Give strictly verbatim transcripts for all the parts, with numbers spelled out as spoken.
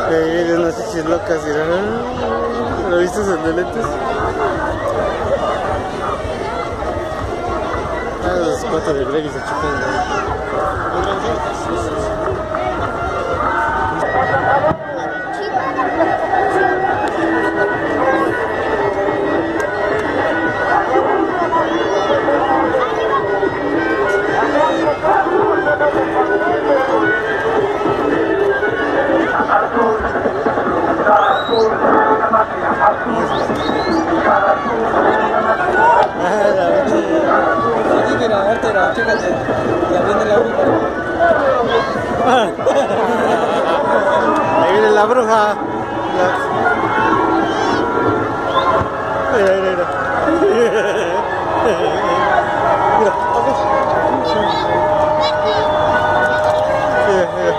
Eh, de unas chichis locas, mira. ¿Lo viste esos de lentes? Ah, los cuatro de Greg y se chupan. Fíjate, ya viene la bruja. Ahí viene la bruja. Mira, mira, mira. Mira, vamos. Mira, mira.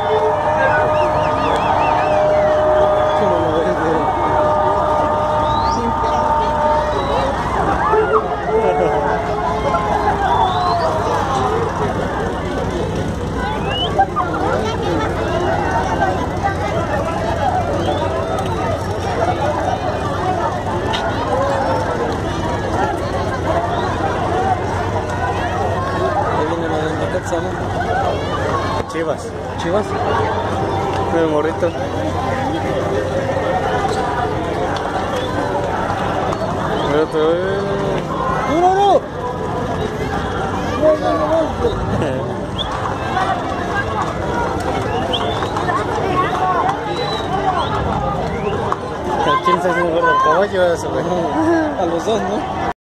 ¿Cómo lo ves? Chivas. Chivas. El morrito. ¡No, no, no! ¡No, no, no! ¿Quién se hace un gordo? ¿Caballo o eso? A los dos, ¿no?